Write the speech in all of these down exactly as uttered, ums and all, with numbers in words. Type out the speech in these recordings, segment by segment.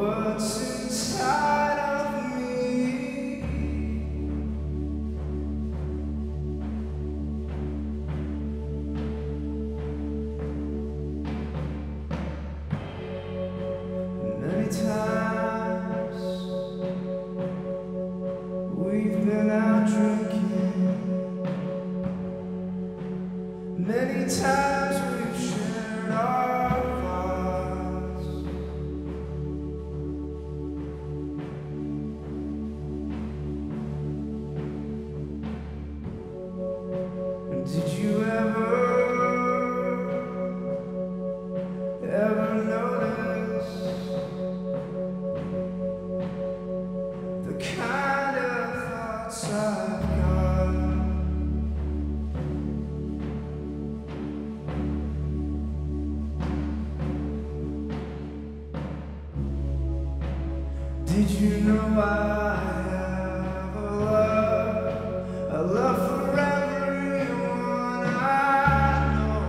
what's inside of me. Many times we've been out drinking. Many times we've shared our thoughts. Did you ever, ever notice the kind of thoughts I've got? Did you know I have a love, a love for everyone I know?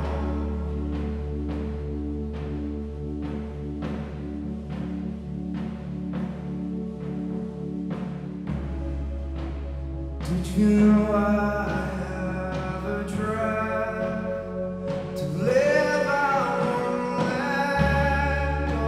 Did you know I have a drive to live? I won't let go.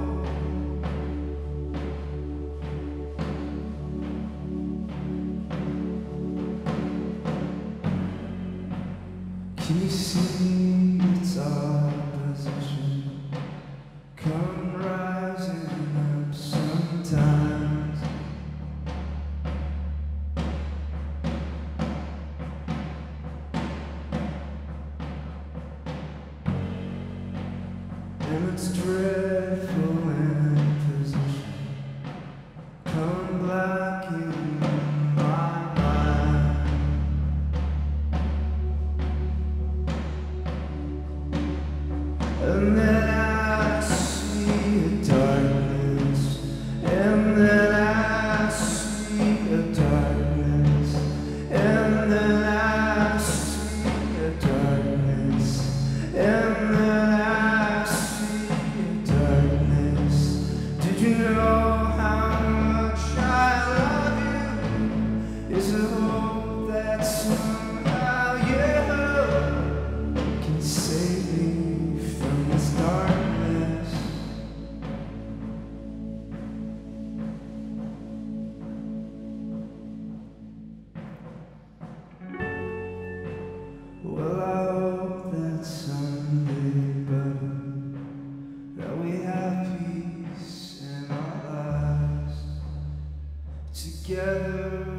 Can you see its opposition come rising up sometimes? And its dreadful imposition come black in my mind. And then I see a darkness, and then I see a darkness, and then I see a darkness, and then I see a darkness. Did you know how much I love you? Is a hope that somehow you can save me from this darkness. Well, I hope that someday, buddy, that we have peace in our lives together.